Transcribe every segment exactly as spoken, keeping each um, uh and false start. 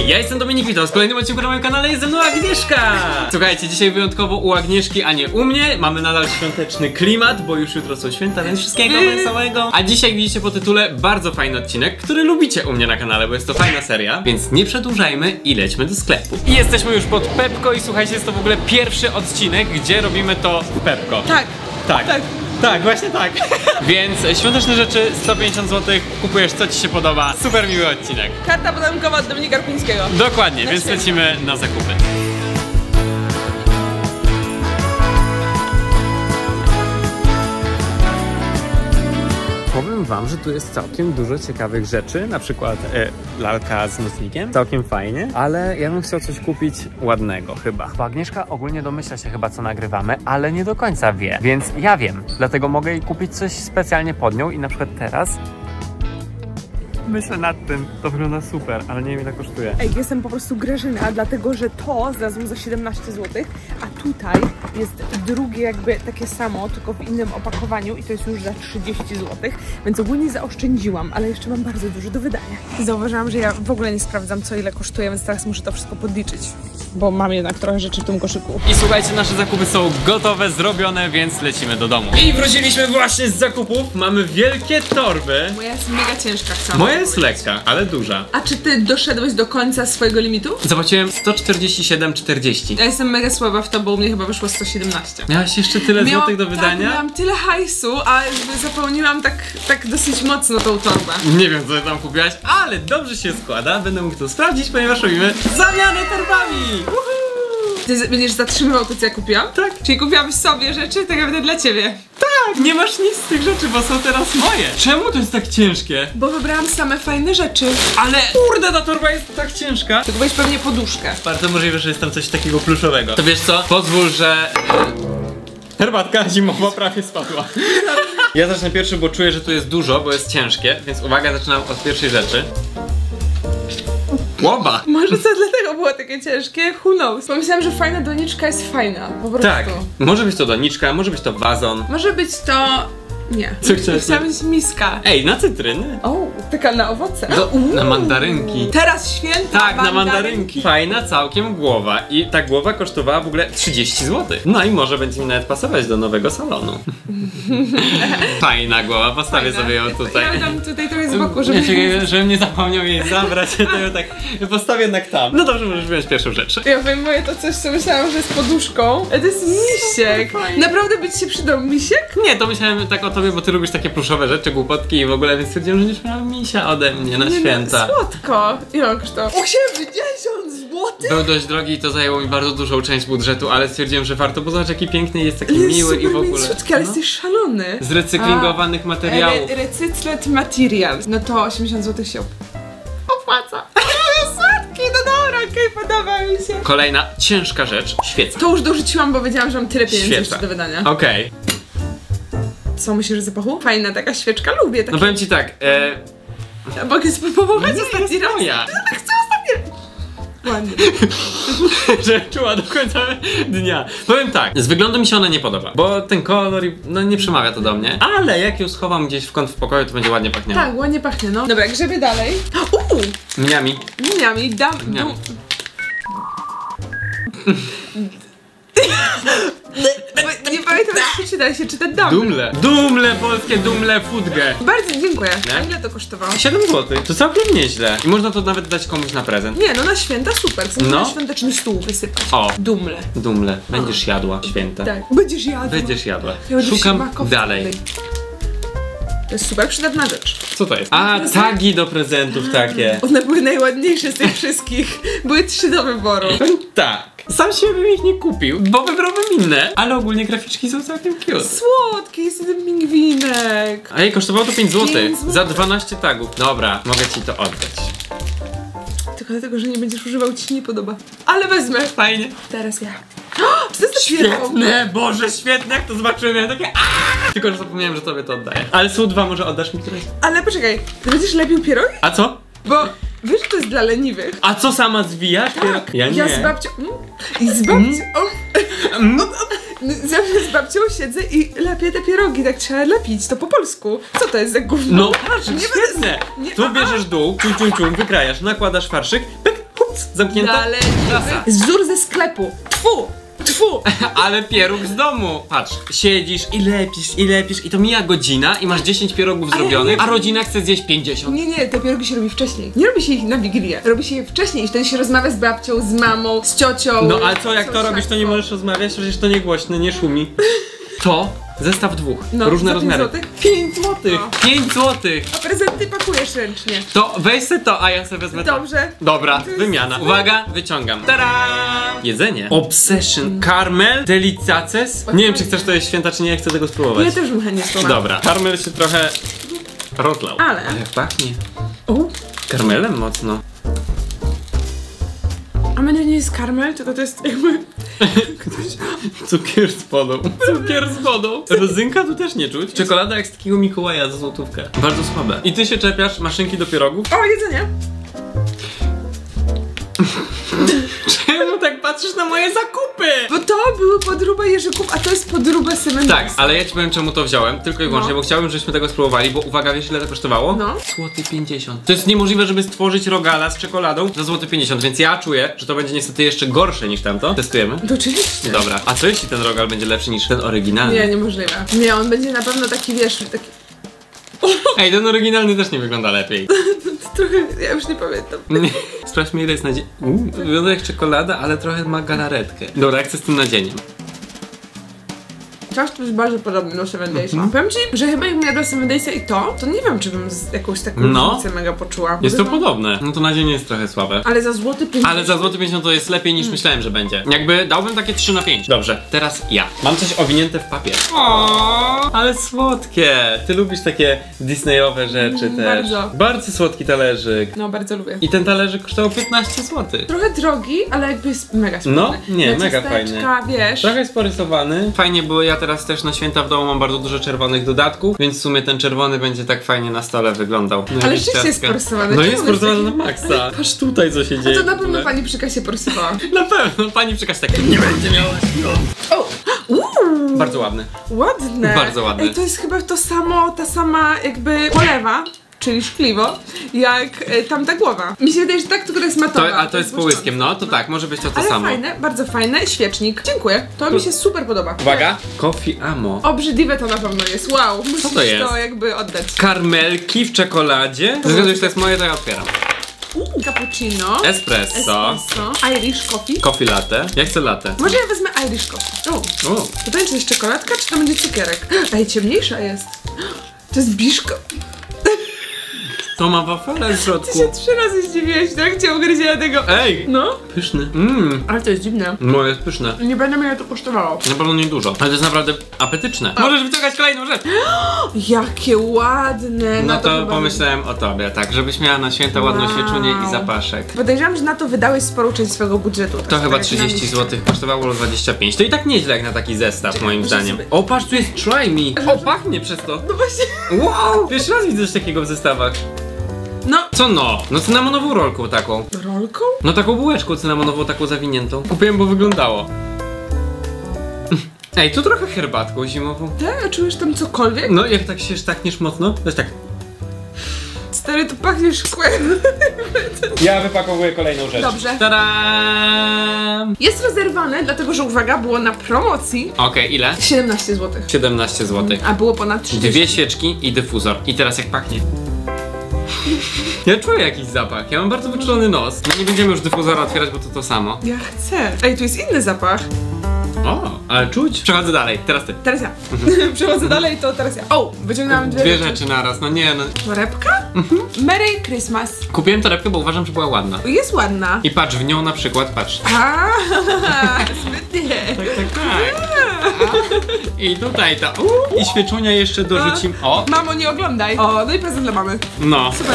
Hej, ja jestem Dominik, witam w kolejnym odcinku na moim kanale, jest ze mną Agnieszka! Słuchajcie, dzisiaj wyjątkowo u Agnieszki, a nie u mnie. Mamy nadal świąteczny klimat, bo już jutro są święta, więc wszystkiego wesołego. A dzisiaj widzicie po tytule bardzo fajny odcinek, który lubicie u mnie na kanale, bo jest to fajna seria. Więc nie przedłużajmy i lećmy do sklepu. I jesteśmy już pod Pepko i słuchajcie, jest to w ogóle pierwszy odcinek, gdzie robimy to w Pepko. Tak. Tak. Tak. Tak, właśnie tak. Więc świąteczne rzeczy, sto pięćdziesiąt złotych, kupujesz co ci się podoba. Super miły odcinek. Karta podarunkowa od Dominika Rupińskiego. Dokładnie, Na więc świecie. lecimy na zakupy. Powiem wam, że tu jest całkiem dużo ciekawych rzeczy, na przykład e, lalka z nocnikiem, całkiem fajnie, ale ja bym chciał coś kupić ładnego chyba. Bo Agnieszka ogólnie domyśla się chyba co nagrywamy, ale nie do końca wie, więc ja wiem, dlatego mogę jej kupić coś specjalnie pod nią i na przykład teraz myślę nad tym, to wygląda super, ale nie wiem ile kosztuje. Ej, jestem po prostu Grażyna, dlatego że to znalazłam za siedemnaście złotych, a tutaj jest drugie jakby takie samo, tylko w innym opakowaniu i to jest już za trzydzieści złotych, więc ogólnie zaoszczędziłam, ale jeszcze mam bardzo dużo do wydania. Zauważyłam, że ja w ogóle nie sprawdzam co ile kosztuje, więc teraz muszę to wszystko podliczyć, bo mam jednak trochę rzeczy w tym koszyku. I słuchajcie, nasze zakupy są gotowe, zrobione, więc lecimy do domu. I wróciliśmy właśnie z zakupów, mamy wielkie torby. Moja jest mega ciężka, chcę. Moja jest lekka, ale duża. A czy ty doszedłeś do końca swojego limitu? Zapłaciłem sto czterdzieści siedem czterdzieści. Ja jestem mega słaba w to, bo u mnie chyba wyszło sto siedemnaście. Miałaś jeszcze tyle Miałam, złotych do tak, wydania? miałam tyle hajsu, a jakby zapełniłam tak, tak dosyć mocno tą torbę. Nie wiem co ty tam kupiłaś, ale dobrze się składa. Będę mógł to sprawdzić, ponieważ robimy zamianę torbami! Uhu! Ty z- będziesz zatrzymywał to, co ja kupiłam? Tak. Czyli kupiłam sobie rzeczy tak naprawdę dla ciebie. Tak, nie masz nic z tych rzeczy, bo są teraz moje. Czemu to jest tak ciężkie? Bo wybrałam same fajne rzeczy. Ale kurde, ta torba jest tak ciężka. Ty kupiłeś pewnie poduszkę. Bardzo możliwe, że jest tam coś takiego pluszowego. To wiesz co? Pozwól, że... Herbatka zimowa prawie spadła. Ja zacznę pierwszy, bo czuję, że tu jest dużo, bo jest ciężkie, więc uwaga, zaczynam od pierwszej rzeczy. Łoba! Może to dlatego było takie ciężkie? Who knows? Pomyślałam, że fajna doniczka jest fajna. Po prostu. Tak, może być to doniczka, może być to wazon. Może być to... Nie. Co chciałaś? Chciałam być miska. Ej, na cytryny? O, taka na owoce. Do, Uuu. na mandarynki. Teraz święta. Tak, na mandarynki. Fajna całkiem głowa. I ta głowa kosztowała w ogóle trzydzieści złotych. No i może będzie mi nawet pasować do nowego salonu. Fajna głowa, postawię Fajna. sobie ją tutaj. Ja dam tutaj trochę z boku, żeby... Ja czekaj, żebym nie zapomniał jej zabrać, to ją tak postawię jednak tam. No dobrze, możesz wziąć pierwszą rzecz. Ja wyjmuję to coś, co myślałam, że jest poduszką. Ale to jest misiek. Naprawdę by ci się przydał misiek? Nie, to myślałem tak o tobie, bo ty lubisz takie pluszowe rzeczy, głupotki i w ogóle, więc stwierdziłem, że będziesz miała misia ode mnie na Nie, święta. No, słodko. Ile kosztowało? osiemdziesiąt złotych? Był dość drogi i to zajęło mi bardzo dużą część budżetu, ale stwierdziłem, że warto, bo zobacz jaki piękny jest, taki miły i w ogóle. Super, ale No. jesteś szalony. Z recyklingowanych materiałów. Re recyclet materials. No to osiemdziesiąt złotych się opłaca. Słodki, no dobra, okej, okay, podoba mi się. Kolejna ciężka rzecz, świeca. To już dorzuciłam, bo wiedziałam, że mam tyle pieniędzy Świeca. jeszcze do wydania. Okej. Okay. Co myślisz o zapachu? Fajna taka świeczka, lubię takie. No powiem ci tak, e... Ja mogę spróbować nie ostatni jest raz? moja. Chcę ostatni. Ładnie. Że czuła do końca dnia. Powiem tak, z wyglądu mi się ona nie podoba, bo ten kolor, i- no nie przemawia to do mnie, ale jak ją schowam gdzieś w kąt w pokoju, to będzie ładnie pachniało. Tak, ładnie pachnie, no. Dobra, grzebie dalej. Uuu! Mniami. Miniami, dam... Mniam. dum- Nie pamiętam, jak przeczyta się czyta dam. Dumle. Dumle, polskie dumle, fudge. Bardzo dziękuję. Nie? A ile to kosztowało? siedem złotych, to całkiem nieźle. I można to nawet dać komuś na prezent. Nie, no na święta super. Chcę No. na świąteczny stół wysypać. O. Dumle. Dumle, będziesz jadła, święta. Tak. Będziesz jadła. Będziesz jadła. Ja będę Szukam ślimaków dalej. wtedy. To jest super przydatna rzecz. Co to jest? A, tagi do prezentów takie. One były najładniejsze z tych wszystkich. Były trzy do wyboru. Tak. Sam się bym ich nie kupił, bo wybrałbym inne. Ale ogólnie graficzki są całkiem cute. Słodki jest ten pingwinek. A jej kosztowało to pięć złotych pięć złotych. za dwanaście tagów. Dobra, mogę ci to oddać. Tylko dlatego, że nie będziesz używał, ci się nie podoba. Ale wezmę. Fajnie. Teraz ja. O, czy to jest świetne? Świetne, Boże, świetne, jak to zobaczyłem, miałem takie aaa! Tylko, że zapomniałem, że tobie to oddaję. Ale są dwa, może oddasz mi któreś? Ale poczekaj, ty będziesz lepił pierogi? A co? Bo wiesz, że to jest dla leniwych. A co, sama zwijasz? Tak, Ja nie. ja z babcią... Mm, I z babcią... Mm. Zawsze z babcią siedzę i lepię te pierogi, tak trzeba lepić, to po polsku. Co to jest za gówno? No patrz, Nie świetne! będę- nie- Tu a- bierzesz dół, cium, cium, cium, wykrajasz, nakładasz farszyk, pyk, hup, Zamknięta? Dalej. Klasa. Wzór ze sklepu. Tfu! Tfu! Ale pieróg z domu. Patrz, siedzisz i lepisz, i lepisz i to mija godzina i masz dziesięć pierogów Ale zrobionych, nie. a rodzina chce zjeść pięćdziesiąt. Nie, nie, te pierogi się robi wcześniej. Nie robi się ich na Wigilię. Robi się je wcześniej i wtedy się rozmawia z babcią, z mamą, z ciocią. No ale co, jak to coś robisz, to nie takiego. możesz rozmawiać, przecież to nie głośne, nie szumi. To zestaw dwóch, No, różne za pięć rozmiary. złotych? pięć złotych. No. pięć złotych. A prezenty pakujesz ręcznie. To weź se to, a ja sobie wezmę to. Dobrze. Dobra, To jest- wymiana. Uwaga, wyciągam. Tada! Jedzenie. Obsession Caramel Delicaces. Nie wiem, czy chcesz to jeść święta, czy nie, ja chcę tego spróbować. Ja też bym chętnie spróbowała. Dobra, karmel się trochę rozlał. Ale. A jak pachnie. O, Karmelem mocno. a mnie nie jest karmel, tylko to jest jakby... Cukier z wodą. Cukier z wodą. Rodzynka tu też nie czuć. Czekolada jak z takiego Mikołaja za złotówkę. Bardzo słabe. I ty się czepiasz maszynki do pierogów? O, jedzenie. Czemu tak patrzysz na moje zakupy? Bo to były podróbę jeżyków, a to jest podróbę Semendesa. Tak, ale ja ci powiem czemu to wziąłem, tylko i wyłącznie, No. bo chciałbym, żebyśmy tego spróbowali, bo uwaga, wiesz ile to kosztowało? No. Złoty pięćdziesiąt. To jest niemożliwe, żeby stworzyć rogala z czekoladą za złoty pięćdziesiąt, więc ja czuję, że to będzie niestety jeszcze gorsze niż tamto. Testujemy? To oczywiście. Dobra, a co jeśli ten rogal będzie lepszy niż ten oryginalny? Nie, niemożliwe. Nie, on będzie na pewno taki, wiesz, taki... Ej, ten oryginalny też nie wygląda lepiej. Trochę, ja już nie pamiętam. Nie. Sprawdźmy ile jest nadzień. Uuu, to wygląda jak czekolada, ale trochę ma galaretkę. Dobra, jak chcę z tym nadzieniem? Ciast jest bardzo podobny do Semendesa. Mhm. Powiem ci, że chyba jakbym jadła Semendesa i to, to nie wiem, czy bym z jakąś taką No. różnicę mega poczuła. Jest to Chyba- podobne. No to nadzienie jest trochę słabe. Ale za złoty pięćdziesiąt. Ale za złoty pięćdziesiąt to jest lepiej niż myślałem, że będzie. Jakby dałbym takie trzy na pięć. Dobrze, teraz ja. Mam coś owinięte w papier. O, ale słodkie. Ty lubisz takie Disneyowe rzeczy Mm, też. bardzo. Bardzo słodki talerzyk. No, bardzo lubię. I ten talerzyk kosztował piętnaście złotych. Trochę drogi, ale jakby jest mega spójny. No, nie, Na mega ciasteczka, wiesz. Trochę jest porysowany. Fajnie, bo ja teraz też na święta w domu mam bardzo dużo czerwonych dodatków, więc w sumie ten czerwony będzie tak fajnie na stole wyglądał. No, Ale jakieś rzeczywiście jest ciastka. porysowany. No Czemu jest jest porysowany na taki- maksa. Patrz tutaj co się dzieje. To na w ogóle. pewno pani przy kasie porysowała. Na pewno, pani przekaż tak nie będzie miała świąt. O! Uuu, Bardzo ładny. ładne. Bardzo ładne. Ej, to jest chyba to samo, ta sama jakby polewa, czyli szkliwo, jak e, tamta głowa. Mi się wydaje, że tak, tylko to jest matowa. To, a to jest z połyskiem, no to tak, może być to to Ale samo. fajne, bardzo fajne. Świecznik. Dziękuję. To mi się super podoba. Uwaga, Coffee Amo. Obrzydliwe to na pewno jest. Wow. Musisz to jest? to jakby oddać. Karmelki w czekoladzie. Ze względu, że to jest moje, to ja otwieram. Uuu, cappuccino. Espresso. Espresso. Irish coffee. Coffee latte. Ja chcę latte. Może ja wezmę Irish coffee. O, O, pytanie, czy to jest czekoladka, czy to będzie cukierek? Ej, ciemniejsza jest. To jest biszko. to ma wafelę w Ty środku. się trzy razy zdziwiłeś w trakcie ugryzienia tego. Ej, No, pyszny. Mmm, ale to jest dziwne. no jest pyszne. Nie będę mnie to kosztowało. Na pewno nie dużo, ale to jest naprawdę apetyczne. Możesz wyciągać kolejną rzecz. Jakie ładne. No Na to chyba- pomyślałem o tobie, tak, żebyś miała na święta ładną Wow. świeczunię i zapaszek. Podejrzewam, że na to wydałeś sporą część swojego budżetu. To tak chyba jak na trzydzieści liście. złotych kosztowało dwadzieścia pięć. To i tak nieźle jak na taki zestaw, Czekaj, moim muszę zdaniem. sobie- O, patrz, tu jest Try Me. O, pachnie przez to. No właśnie. Wow! Pierwszy raz widzę coś takiego w zestawach. No. Co no? No cynamonową rolką taką. Rolką? No taką bułeczką cynamonową, taką zawiniętą. Kupiłem, bo wyglądało. Ej, tu trochę herbatką zimową. Tak, a czujesz tam cokolwiek? No, jak tak się sztakniesz mocno, to jest tak. Stary, tu pachnie szkłem. Ja wypakowuję kolejną rzecz. Dobrze. Tadam! Jest rozerwane, dlatego że uwaga, było na promocji Okej, ile? siedemnaście złotych. siedemnaście złotych. A było ponad trzydzieści. Dwie świeczki i dyfuzor. I teraz jak pachnie? Ja czuję jakiś zapach, ja mam bardzo wyczulony nos. No nie będziemy już dyfuzora otwierać, bo to to samo. Ja chcę. Ej, tu jest inny zapach. O, ale czuć. Przechodzę dalej, teraz ty. Teraz ja. Przechodzę dalej, to teraz ja. O, wyciągnęłam dwie, Dwie rzeczy naraz, no nie no. Torebka? Merry Christmas. Kupiłem torebkę, bo uważam, że była ładna. Jest ładna. I patrz, w nią na przykład, patrz. A, sprytnie. Tak, tak, tak. I tutaj ta. Uu, i świeczunia jeszcze dorzucim. O, Mamo, nie oglądaj. O, no i prezent dla mamy. no. Super.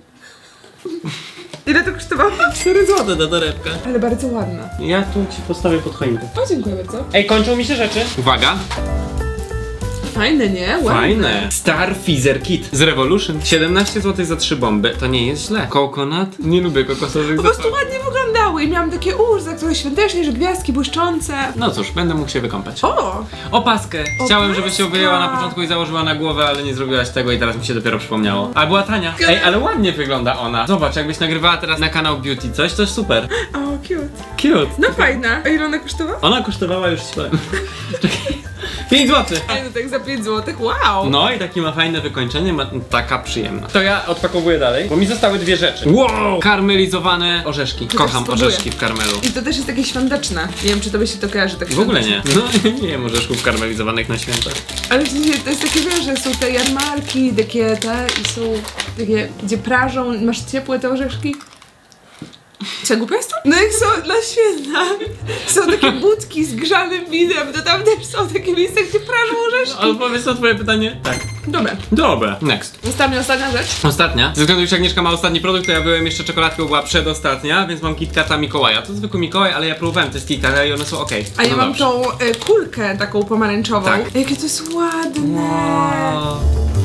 Ile to kosztowało? cztery złote ta torebka. Ale bardzo ładna. Ja tu ci postawię pod choinkę. O, dziękuję bardzo. Ej, kończą mi się rzeczy. Uwaga. fajne, nie? Ładne. Fajne. Star Freezer Kit z Revolution. siedemnaście złotych za trzy bomby. To nie jest źle. Coconut? Nie lubię kokosowych Po prostu ładnie wyglądały i miałam takie uż, tak trochę świątecznie, że gwiazdki błyszczące. No cóż, będę mógł się wykąpać. O! Opaskę. Chciałem, Opaska. żebyś się wyjęła na początku i założyła na głowę, ale nie zrobiłaś tego i teraz mi się dopiero przypomniało. A była tania. Ej, ale ładnie wygląda ona. Zobacz, jakbyś nagrywała teraz na kanał Beauty coś, to jest super. O, cute. Cute. No fajna. A ile ona kosztowała? Ona kosztowała już ci powiem. pięć złotych. Ej, no tak za pięć złotych, wow! No i takie ma fajne wykończenie, ma taka przyjemna. To ja odpakowuję dalej, bo mi zostały dwie rzeczy. Wow! Karmelizowane orzeszki. To Kocham też spróbuję. orzeszki w karmelu. I to też jest takie świąteczne. Nie wiem, czy tobie się to kojarzy tak W ogóle nie. świątecznie. No nie jem orzeszków karmelizowanych na święta. Ale w sensie to jest takie, wiesz, że są te jarmarki, takie te i są takie, gdzie prażą, masz ciepłe te orzeszki. Co, głupia jest to? No jak są dla święta, są takie budki z grzanym winem, to tam też są takie miejsca, gdzie prażą orzeszki. Odpowiedz na twoje pytanie? Tak. Dobra. Dobra. Next. Została mi ostatnia rzecz. Ostatnia. Ze względu, że Agnieszka ma ostatni produkt, to ja byłem jeszcze czekoladką, była przedostatnia, więc mam KitKata Mikołaja. To zwykły Mikołaj, ale ja próbowałem te z KitKata i one są okej. A ja No mam dobrze. tą e, kulkę taką pomarańczową. Tak. Jakie to jest ładne. Wow.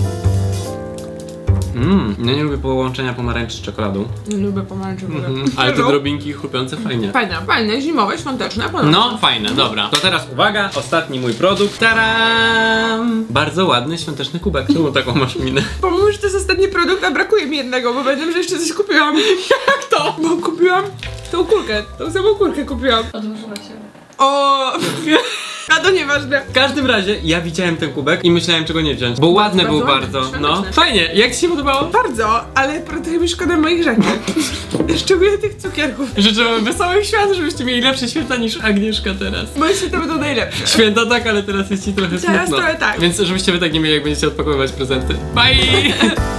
Mmm, ja nie lubię połączenia pomarańczy z czekoladą. Nie lubię pomarańczowego. Mhm. Ale te drobinki chrupiące fajnie. Fajne, fajne, zimowe, świąteczne, podobne. No, fajne, dobra. To teraz uwaga, ostatni mój produkt. Taram! Bardzo ładny, świąteczny kubek. Czemu taką masz minę? Pomimo, że to jest ostatni produkt, a brakuje mi jednego, bo będę, że jeszcze coś kupiłam. Jak to? Bo kupiłam tą kulkę, tą samą kulkę kupiłam. Odłożyła się. O, a to nieważne. W każdym razie, ja widziałem ten kubek i myślałem, czego nie wziąć. Bo ładny bardzo był ładny, bardzo. świąteczny. No, fajnie. Jak ci się podobało? Bardzo, ale trochę mi szkoda moich rzeczy. Szczególnie tych cukierków. Życzę wam wesołych świąt, żebyście mieli lepsze święta niż Agnieszka teraz. Moje święta będą najlepsze. Święta tak, ale teraz jest ci trochę Teraz smutno. trochę tak. Więc żebyście wy tak nie mieli, jak będziecie odpakowywać prezenty. Bye!